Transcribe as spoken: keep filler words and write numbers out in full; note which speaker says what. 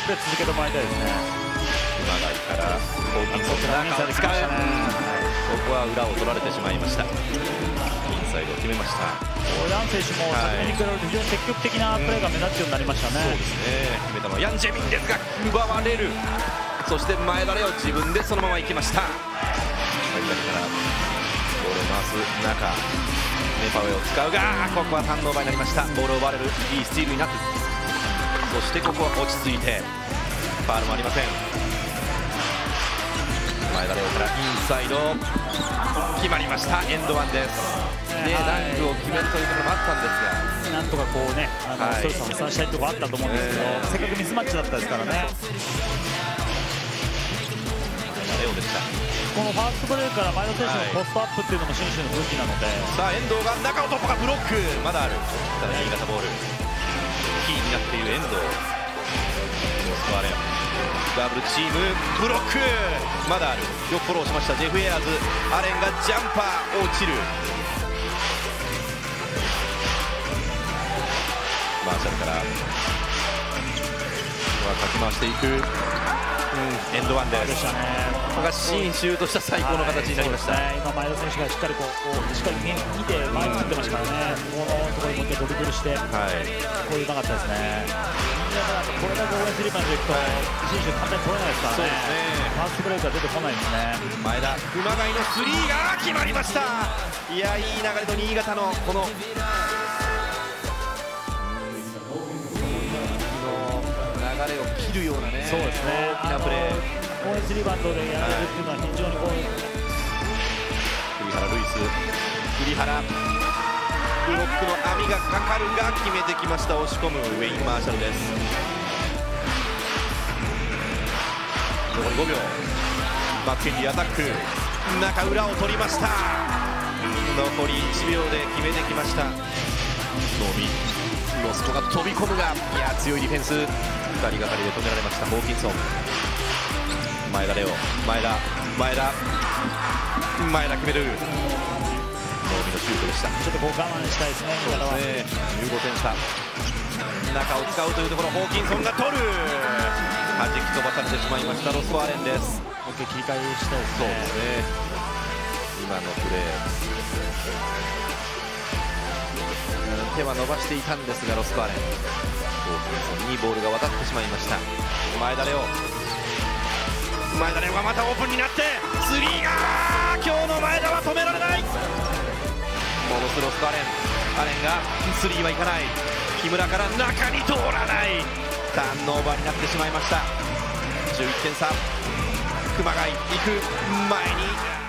Speaker 1: プレー続けてもらいたいですね。
Speaker 2: 熊谷からホーキンソンが中を使う、ここは裏を取られてしまいました。インサイドを決めました。
Speaker 1: ヤン選手も昨年に比べて非常に積極的なプレーが目立つようになりましたね。
Speaker 2: そうですね、決めたのはヤン・ジェミンですが奪われる。そして前田レオ自分でそのまま行きました。左からボールを回す中、ネパウェを使うがここはターンオーバーになりました。ボールを奪われる、いいスチールになって、そしてここは落ち着いてファウルもありません。前田レオからインサイド決まりました。エンドワンです。ね、ダンクを決めるというところもあったんですが、
Speaker 1: なんとかこうね、あの、はい、ストレスを発散したいところあったと思うんですけど、えー、せっかくミスマッチだったですからね。
Speaker 2: レオでした。
Speaker 1: このファーストブレークから前田選手のポストアップっていうのも新州の武器なので、
Speaker 2: さあ遠藤が中を突破がブロックまだある。ただ新潟ボールキーになっている遠藤、スコアレンダブルチームブロックまだある。よくフォローしましたジェフ・エアーズ。アレンがジャンパー落ちる。マーシャルからかき回していく、うん、エンドワンです。ここが新州とした最高の形になりました。
Speaker 1: はい、ね、今前田選手がしっかりこうこうしっかり見て前に打ってましたからね、このところにもう一回ドリブルして、はい、こういううまかったですね。これだけ応援スリーパーでいくと新州簡単に取れないですからね。ファーストブレークが出てこないですね。
Speaker 2: 前田熊谷のスリーが決まりました。いや、いい流れの新潟のこの流れを切るようなね、
Speaker 1: そうですね、
Speaker 2: 大きなプレー、
Speaker 1: 応援スリーバントでやれるっていうのは非常にこう、
Speaker 2: 栗原ルイス、栗原ブロックの網がかかるが決めてきました。押し込むウェイン・マーシャルです。残りごびょう、マッケンジーアタック、中裏を取りました。残りいちびょうで決めてきました。ノビロスコが飛び込むが、いや強いディフェンス、ふたりがかりで止められました。ホーキンソン、前田レオ、前田前田前田決める。ノビのシュートでした。
Speaker 1: ちょっとこう我慢したいですね。
Speaker 2: そうですね、じゅうごてん差、中を使うというところ、ホーキンソンが取る、弾き飛ばされてしまいました。ロスコアレンです。
Speaker 1: もう一回切り替えしたいですね。
Speaker 2: そうですね、今のプレー、手は伸ばしていたんですが、ロスコアレン、ホーキンソンにボールが渡ってしまいました。前田レオ、前田レオがまたオープンになってスリーが、今日の前田は止められない。戻すロスコアレン、アレンがスリーはいかない。木村から中に通らない。ターンオーバーになってしまいました。じゅういってん差、熊谷行く前に